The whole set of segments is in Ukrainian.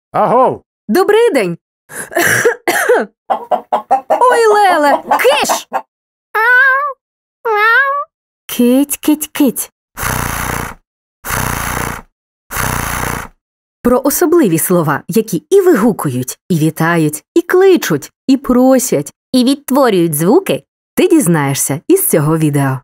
Агов! Добрий день! Ой, Леле! Киш! Кить, кить, кить. Про особливі слова, які і вигукують, і вітають, і кличуть, і просять, і відтворюють звуки, ти дізнаєшся із цього відео.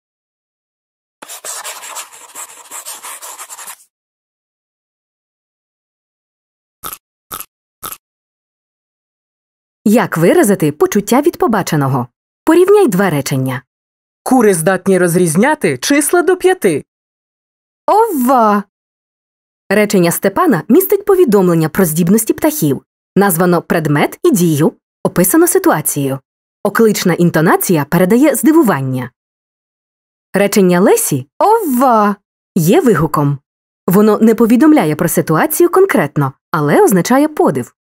Як виразити почуття від побаченого? Порівняй два речення. Кури здатні розрізняти числа до 5. Ова! Речення Степана містить повідомлення про здібності птахів. Названо предмет і дію, описано ситуацію. Оклична інтонація передає здивування. Речення Лесі «Ова!» є вигуком. Воно не повідомляє про ситуацію конкретно, але означає подив.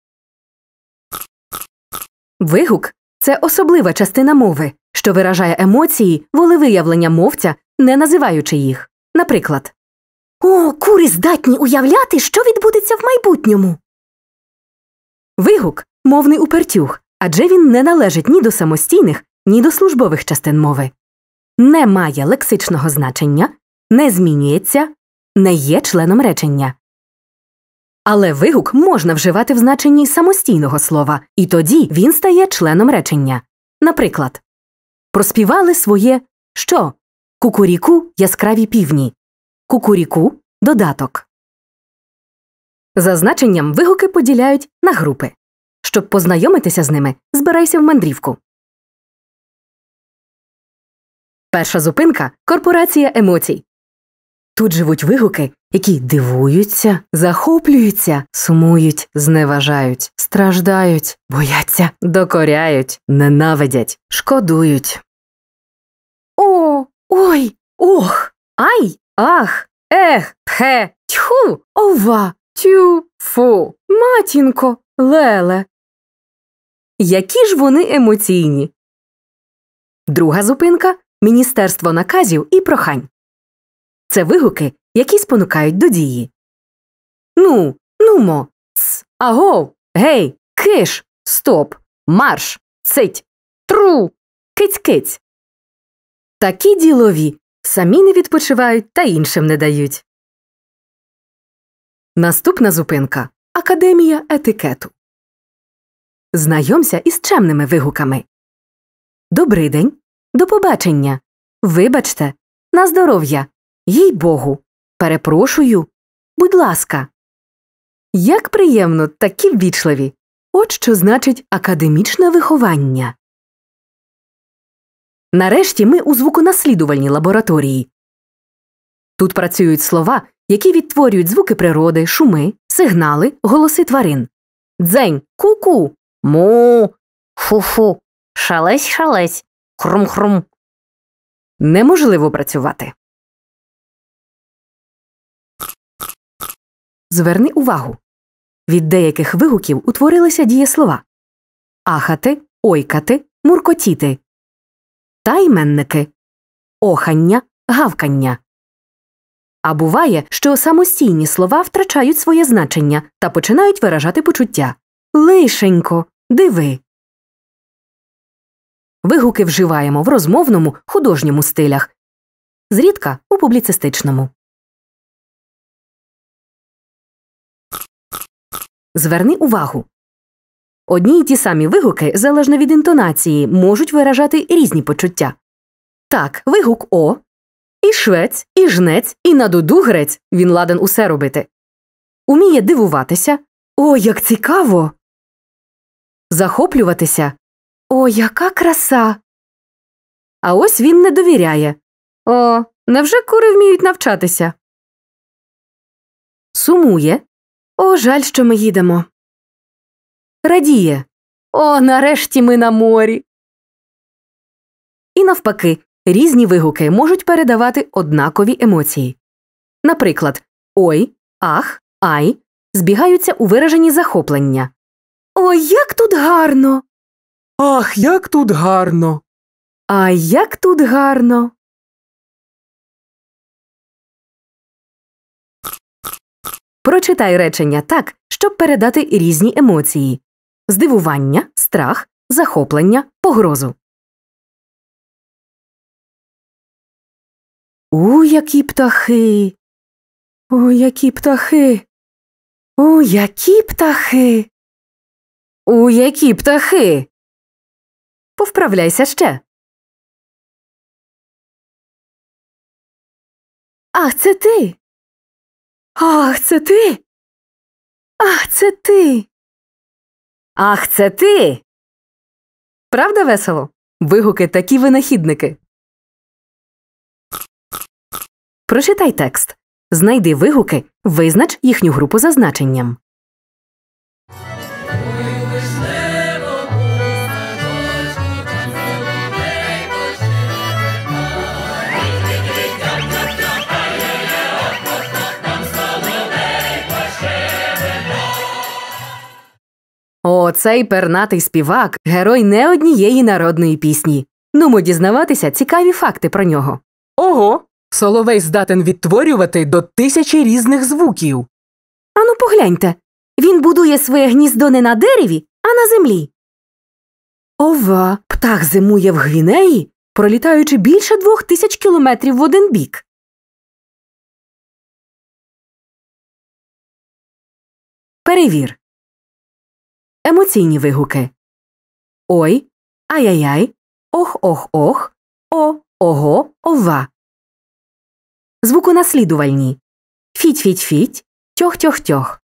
Вигук – це особлива частина мови, що виражає емоції, волевиявлення мовця, не називаючи їх. Наприклад, «О, кури здатні уявляти, що відбудеться в майбутньому!» Вигук – мовний упертюг, адже він не належить ні до самостійних, ні до службових частин мови. Не має лексичного значення, не змінюється, не є членом речення. Але вигук можна вживати в значенні самостійного слова, і тоді він стає членом речення. Наприклад, проспівали своє «що?» Кукуріку яскраві півні. Кукуріку – додаток. За значенням вигуки поділяють на групи. Щоб познайомитися з ними, збирайся в мандрівку. Перша зупинка – корпорація емоцій. Тут живуть вигуки, які дивуються, захоплюються, сумують, зневажають, страждають, бояться, докоряють, ненавидять, шкодують. О, ой, ох, ай, ах, ех, пхе, тьху, ова, тю, фу, матінко, леле. Які ж вони емоційні? Друга зупинка – міністерство наказів і прохань. Це вигуки, які спонукають до дії. Ну, нумо, ц, агов, гей, киш, стоп, марш, цить, тру, киць-киць. Такі ділові, самі не відпочивають та іншим не дають. Наступна зупинка – Академія етикету. Знайомся із чемними вигуками. Добрий день, до побачення, вибачте, на здоров'я, їй-богу, перепрошую, будь ласка. Як приємно такі ввічливі. От що значить академічне виховання. Нарешті ми у звуконаслідувальній лабораторії. Тут працюють слова, які відтворюють звуки природи, шуми, сигнали, голоси тварин. Дзень, ку-ку, му, фу-фу, шалесь-шалесь, хрум-хрум. Неможливо працювати. Зверни увагу. Від деяких вигуків утворилися дієслова. Ахати, ойкати, муркотіти. Та іменники. Охання, гавкання. А буває, що самостійні слова втрачають своє значення та починають виражати почуття. Лишенько, диви. Вигуки вживаємо в розмовному, художньому стилях. Зрідка у публіцистичному. Зверни увагу. Одні й ті самі вигуки, залежно від інтонації, можуть виражати різні почуття. Так, вигук «о» і швець, і жнець, і на дуду грець, він ладен усе робити. Уміє дивуватися «о, як цікаво!» Захоплюватися «о, яка краса!» А ось він не довіряє «о, невже кури вміють навчатися?» Сумує «о, жаль, що ми їдемо!» Радіє «о, нарешті ми на морі!» І навпаки, різні вигуки можуть передавати однакові емоції. Наприклад, «ой», «ах», «ай» збігаються у вираженні захоплення. «Ой, як тут гарно!» Ах, як тут гарно! «А як тут гарно!» Прочитай речення так, щоб передати різні емоції – здивування, страх, захоплення, погрозу. Які птахи! Які птахи! Які птахи! Які птахи! Повправляйся ще. Ах, це ти! Ах, це ти! Ах, це ти! Ах, це ти! Правда весело? Вигуки такі винахідники. Прочитай текст. Знайди вигуки, визнач їхню групу за значенням. Оцей пернатий співак – герой не однієї народної пісні. Нумо дізнаватися цікаві факти про нього. Ого! Соловей здатен відтворювати до 1000 різних звуків. Ану погляньте. Він будує своє гніздо не на дереві, а на землі. Ова! Птах зимує в Гвінеї, пролітаючи більше 2000 кілометрів в один бік. Перевір. Емоційні вигуки. Ой, ай-яй-яй, ох-ох-ох, о-ого, ова. Звуконаслідувальні. Фіть-фіть-фіть, тьох-тьох-тьох.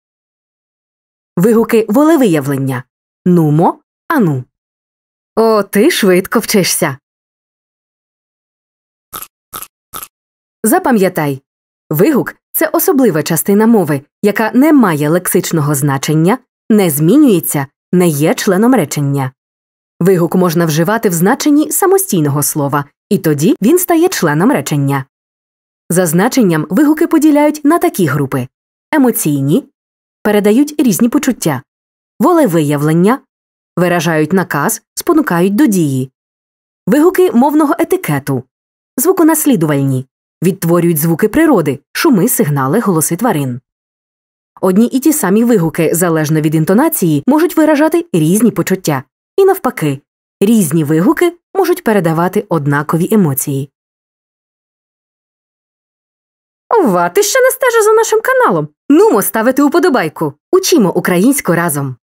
Вигуки волевиявлення. Нумо, ану. О, ти швидко вчишся. Запам'ятай. Вигук – це особлива частина мови, яка не має лексичного значення, не змінюється, не є членом речення. Вигук можна вживати в значенні самостійного слова, і тоді він стає членом речення. За значенням вигуки поділяють на такі групи. Емоційні – передають різні почуття. Волевиявлення – виражають наказ, спонукають до дії. Вигуки мовного етикету – звуконаслідувальні – відтворюють звуки природи, шуми, сигнали, голоси тварин. Одні і ті самі вигуки, залежно від інтонації, можуть виражати різні почуття. І навпаки, різні вигуки можуть передавати однакові емоції. Ова, ти ще не стежиш за нашим каналом? Нумо ставити уподобайку. Учімо українську разом.